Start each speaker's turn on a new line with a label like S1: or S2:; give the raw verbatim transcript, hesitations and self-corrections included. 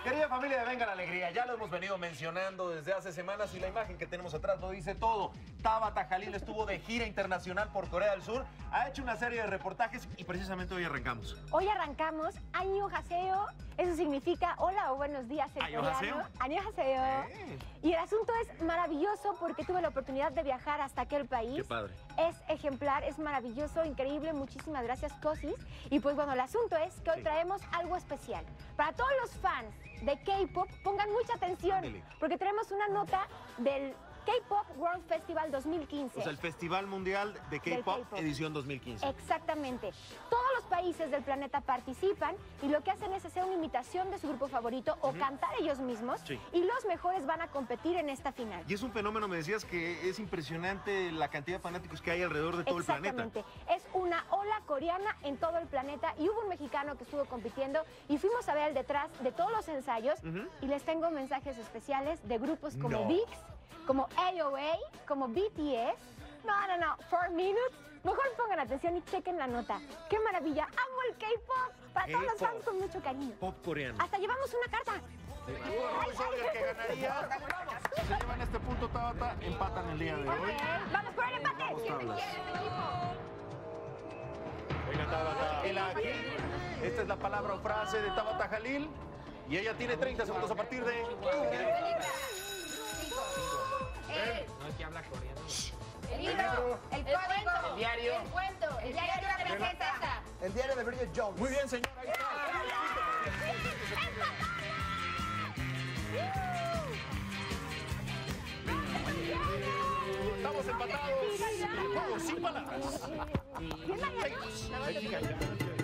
S1: Querida familia de Venga la Alegría, ya lo hemos venido mencionando desde hace semanas y la imagen que tenemos atrás lo dice todo. Tabata Jalil estuvo de gira internacional por Corea del Sur, ha hecho una serie de reportajes y precisamente hoy arrancamos.
S2: Hoy arrancamos Annyeonghaseyo, eso significa hola o buenos días en coreano. Annyeonghaseyo.
S1: Eh.
S2: Y el asunto es maravilloso porque tuve la oportunidad de viajar hasta aquel país.
S1: Qué padre.
S2: Es ejemplar, es maravilloso, increíble, muchísimas gracias, Cosis. Y pues bueno, el asunto es que hoy
S1: Sí.
S2: traemos algo especial. Para todos los fans de K-pop, pongan mucha atención,
S1: Ándele.
S2: porque traemos una nota del K-Pop World Festival dos mil quince.
S1: O sea, el Festival Mundial de
S2: Del
S1: K-Pop
S2: K-pop.
S1: edición dos mil quince.
S2: Exactamente. Todos los países del planeta participan y lo que hacen es hacer una imitación de su grupo favorito o cantar ellos mismos.
S1: Sí.
S2: Y los mejores van a competir en esta final.
S1: Y es un fenómeno, me decías, que es impresionante la cantidad de fanáticos que hay alrededor de todo el planeta.
S2: Exactamente. Es una ola coreana en todo el planeta y hubo un mexicano que estuvo compitiendo y fuimos a ver el detrás de todos los ensayos
S1: Ujú.
S2: y les tengo mensajes especiales de grupos como
S1: No.
S2: VIX, como A O A, como B T S. No, no, no, Four Minutes. Mejor pongan atención y chequen la nota. ¡Qué maravilla! ¡Amo el K-pop! Para todos los
S1: K-pop.
S2: fans con mucho cariño.
S1: Pop coreano.
S2: Hasta llevamos una carta.
S1: El que ganaría se llevan este punto, Tabata, empatan el día de
S2: Ok,
S1: hoy.
S2: vamos por el empate.
S1: Vamos, tablas. Venga, Tabata. El aquí. Esta es la palabra o frase de Tabata Jalil. Y ella tiene treinta segundos a partir de...
S3: No, es que habla coreano.
S4: El libro, el código,
S3: el diario.
S4: el cuento, el diario de la princesa.
S5: El diario de Bridget Jones.
S1: Muy bien, señora. Ahí está. Estamos empatados. El juego sin palabras.
S2: Bien, Mariana.
S1: Ay,